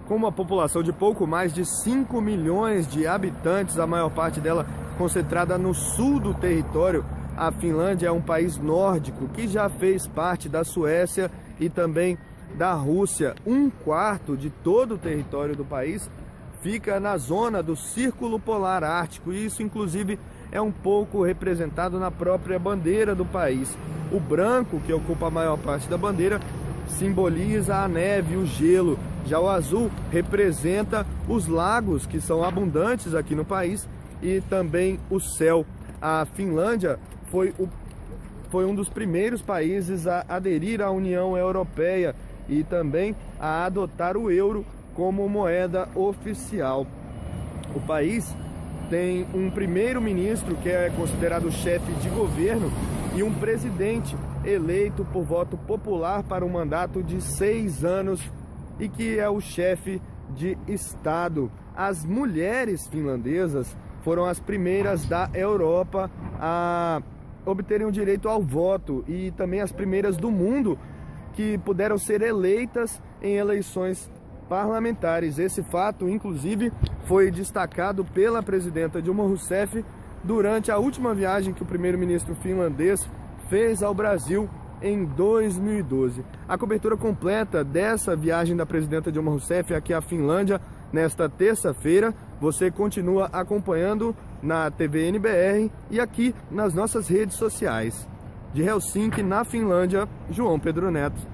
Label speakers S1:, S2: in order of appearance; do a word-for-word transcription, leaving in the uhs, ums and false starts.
S1: com uma população de pouco mais de cinco milhões de habitantes, a maior parte dela concentrada no sul do território. A Finlândia é um país nórdico que já fez parte da Suécia e também da Rússia. Um quarto de todo o território do país fica na zona do Círculo Polar Ártico, e isso inclusive é um pouco representado na própria bandeira do país. O branco, que ocupa a maior parte da bandeira, simboliza a neve, o gelo. Já o azul representa os lagos, que são abundantes aqui no país, e também o céu. A Finlândia foi, o, foi um dos primeiros países a aderir à União Europeia e também a adotar o euro como moeda oficial. O país tem um primeiro-ministro, que é considerado chefe de governo, e um presidente eleito por voto popular para um mandato de seis anos e que é o chefe de Estado. As mulheres finlandesas foram as primeiras da Europa a obterem o direito ao voto e também as primeiras do mundo que puderam ser eleitas em eleições parlamentares. Esse fato, inclusive, foi destacado pela presidenta Dilma Rousseff durante a última viagem que o primeiro-ministro finlandês fez ao Brasil em dois mil e doze. A cobertura completa dessa viagem da presidenta Dilma Rousseff aqui à Finlândia nesta terça-feira você continua acompanhando na T V N B R e aqui nas nossas redes sociais. De Helsinki, na Finlândia, João Pedro Neto.